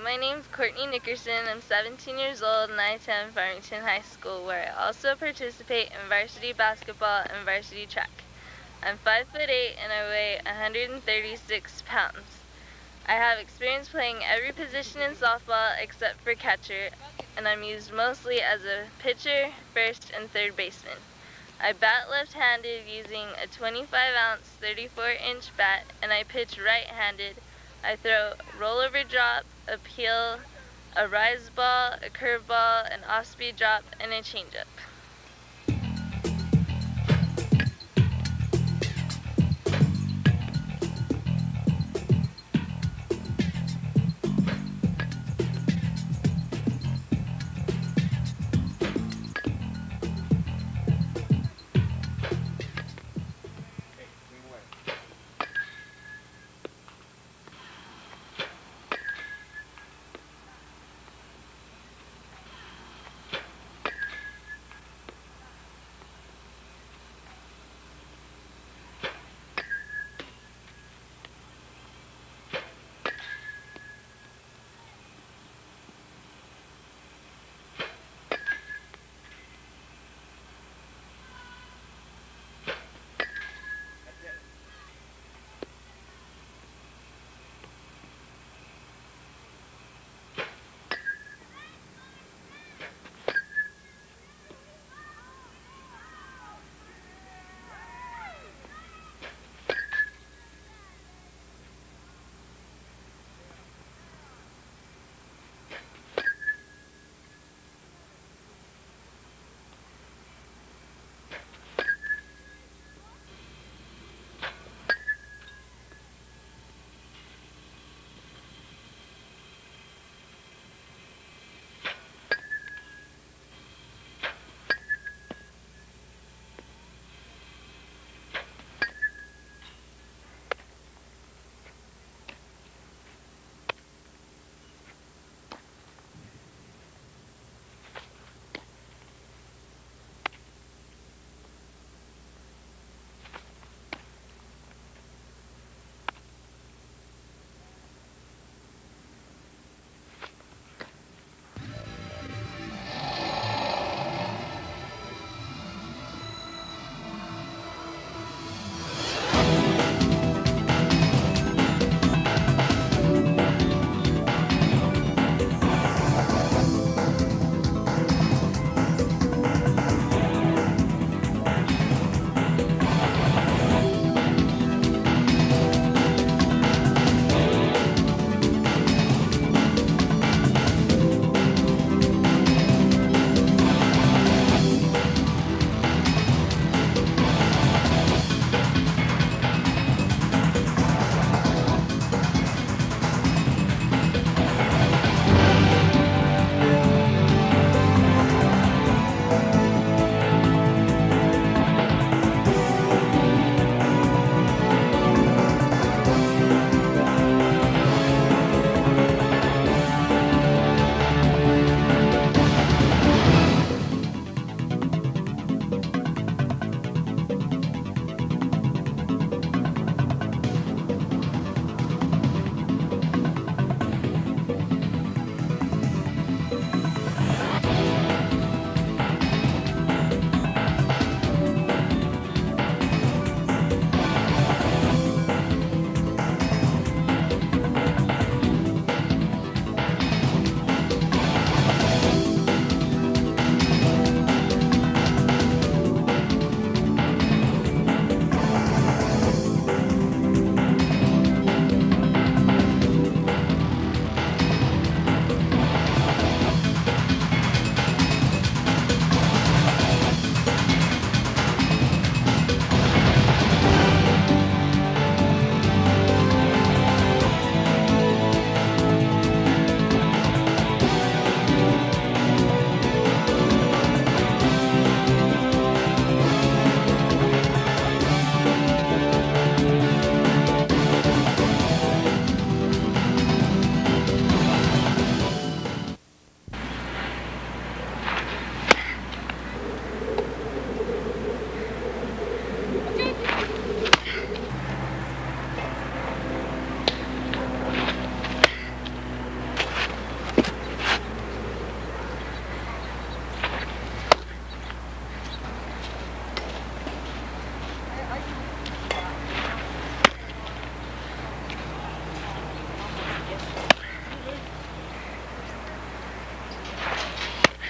my name's Courtney Nickerson. I'm 17 years old and I attend Farmington High School, where I also participate in varsity basketball and varsity track. I'm 5'8" and I weigh 136 pounds. I have experience playing every position in softball except for catcher, and I'm used mostly as a pitcher, first, and third baseman. I bat left-handed using a 25-ounce, 34-inch bat, and I pitch right-handed. I throw rollover drop, a peel, a rise ball, a curveball, an off-speed drop, and a changeup.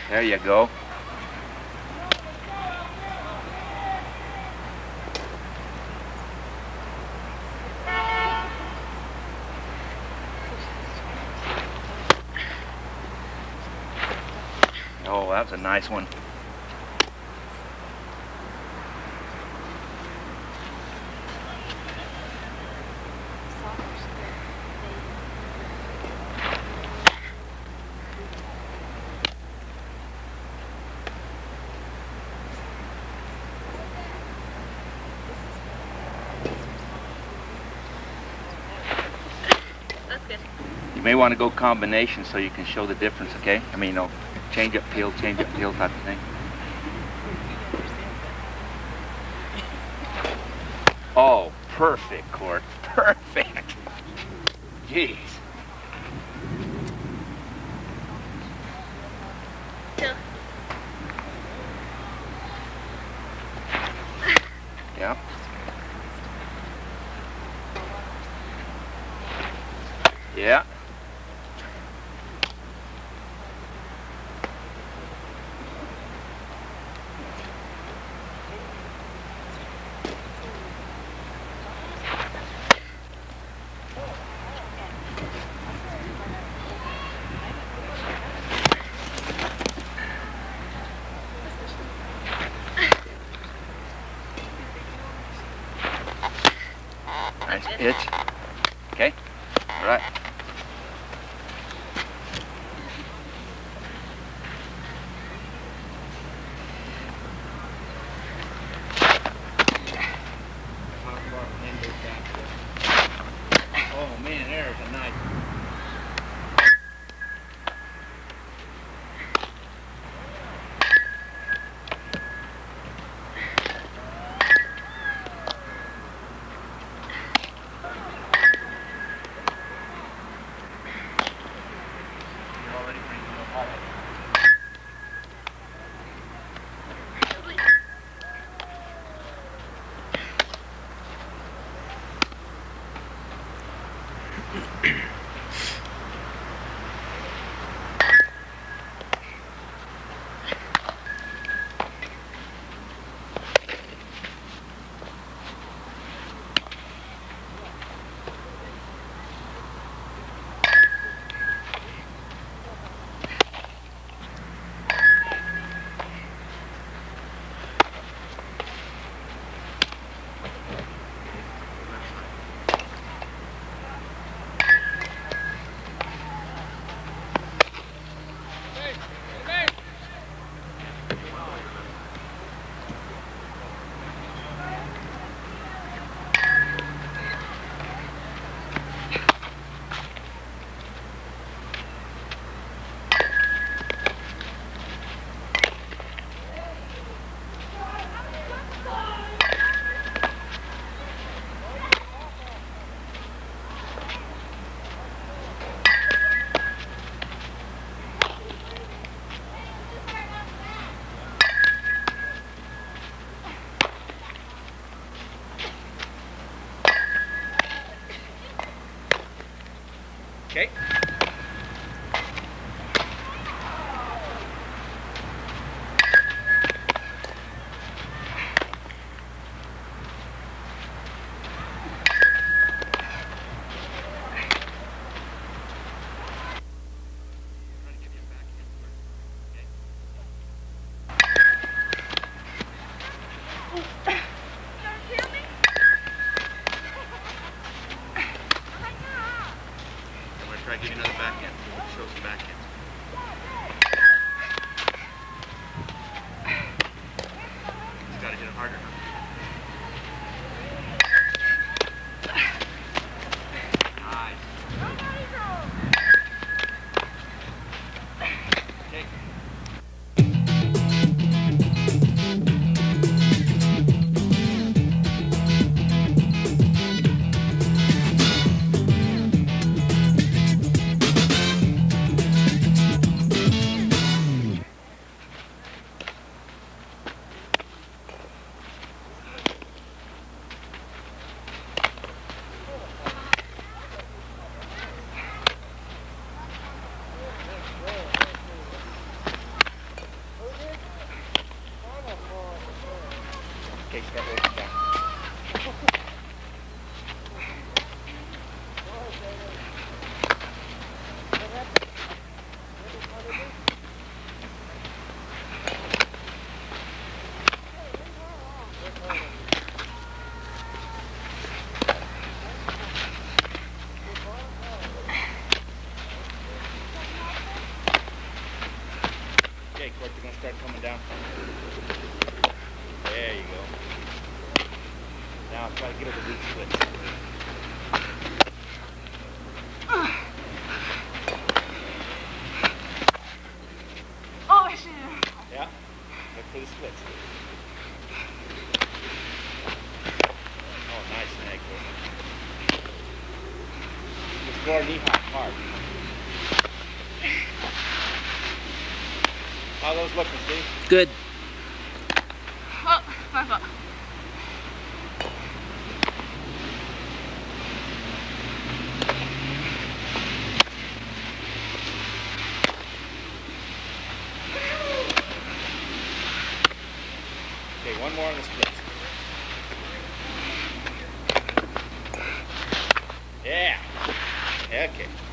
There you go. Oh, that was a nice one. That's good. You may want to go combination so you can show the difference, okay? I mean, change up field type of thing. Oh, perfect, Court. Perfect. Jeez. Two. Yeah. Yeah. Nice pitch. Okay. All right. Oh man, there's a nice. Okay, start working down. Okay, Court, you're going to start coming down. There you go. Now try to get her to lead splits. Oh, shit. Yeah, look for the splits. Oh, nice snag, Court. Just go knee hard. How are those looking, Steve? Good. Oh, my fault. Okay, one more on the splits. Yeah. Okay.